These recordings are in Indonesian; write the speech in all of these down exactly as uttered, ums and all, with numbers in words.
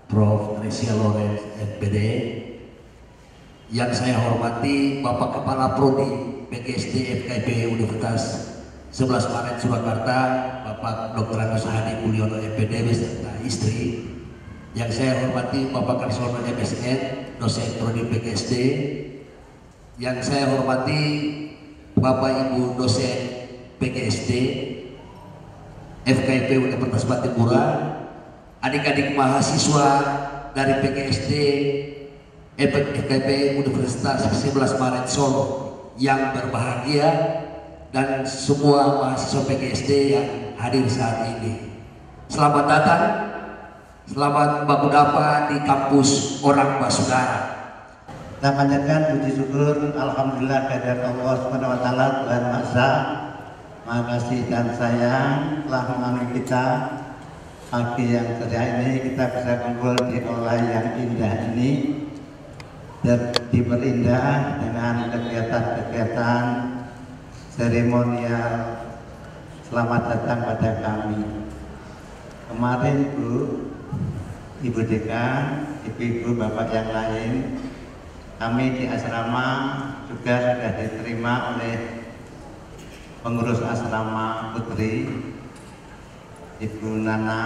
Profesor Resia Lorenz M P D. Yang saya hormati Bapak Kepala Prodi P G S D F K I P Universitas sebelas Maret Surakarta, Bapak Doktor Agus Hadi Mulyono M P D beserta istri. Yang saya hormati Bapak Karsono M S N, dosen Prodi P G S D. Yang saya hormati Bapak Ibu dosen P G S D F K I P Universitas Batipura, adik-adik mahasiswa dari P G S D F K I P Universitas sebelas Maret Solo yang berbahagia dan semua mahasiswa P G S D yang hadir saat ini. Selamat datang, selamat baku dapa di kampus Orang Basudara. Kita panjatkan puji syukur alhamdulillah kehadirat Allah Subhanahu wa taala Tuhan Maha Esa. Maha kasih dan sayang telah mengambil kita pagi yang ceria ini, kita bisa kumpul di aula yang indah ini dan diperindah dengan kegiatan-kegiatan seremonial selamat datang pada kami. Kemarin Bu, Ibu Dekan, Ibu-ibu Bapak yang lain, kami di asrama juga sudah diterima oleh pengurus asrama Putri, Ibu Nana,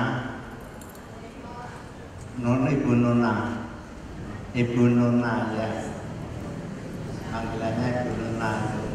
Non Ibu Nona, Ibu Nona ya, panggilannya Ibu Nona.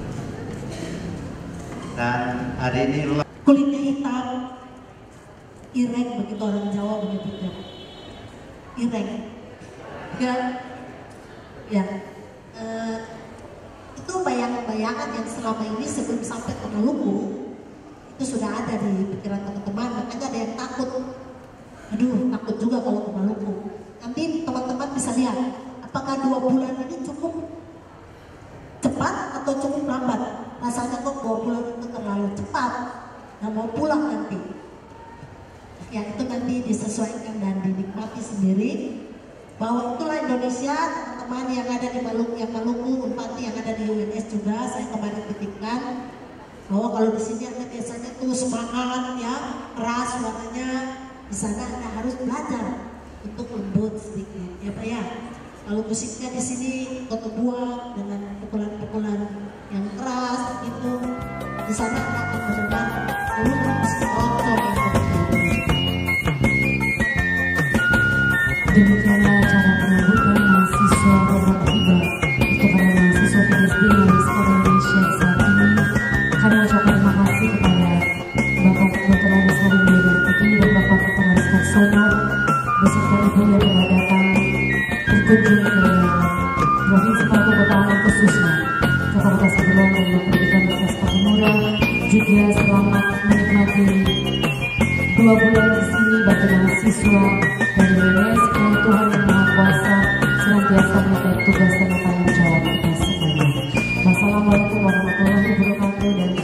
Dan hari ini kulitnya hitam, ireng, begitu orang Jawa menyebutnya, ireng, ya, ya. E, itu bayangan-bayangan yang selama ini sebelum sampai ke Maluku itu sudah ada di pikiran teman-teman, makanya ada yang takut. Aduh, takut juga kalau ke Maluku. Nanti teman-teman bisa lihat apakah dua bulan ini cukup cepat atau cukup lambat. Rasanya kok dua bulan itu terlalu cepat, nggak mau pulang nanti. Ya itu nanti disesuaikan dan dinikmati sendiri. Bahwa itulah Indonesia, teman-teman yang ada di Maluku, yang Maluku, Unpati yang ada di U N S juga. Saya kemarin titipkan bahwa kalau di sini ada biasanya tuh semangat ya, keras suaranya. Di sana Anda harus belajar untuk lembut sedikit, ya Pak ya. Kalau musiknya di sini kotor buang dengan pukulan-pukulan yang keras gitu, di sana Anda akan mendengar seluruh musik rock yang berbeda. Demikianlah cara penyambutan mahasiswa hormat tiba untuk para mahasiswa P G S D yang sekolah Indonesia saat ini. Kami ucapkan terima kasih kepada Bapak Doktor Agus Hadi Mulyono M P D dan Bapak Doktor Agus Karsono beserta Ibu yang telah datang berkunjung ke Provinsi Papua Pegunungan khususnya ke Fakultas Kedokteran dan Pendidikan Universitas Pattimura. Juga selamat menikmati dua bulan di sini bagi mahasiswa dan U N S. Tuhan Yang Maha Kuasa senantiasa memberikan tugas dan tanggung jawab kita semuanya. Wassalamualaikum warahmatullahi wabarakatuh. Dan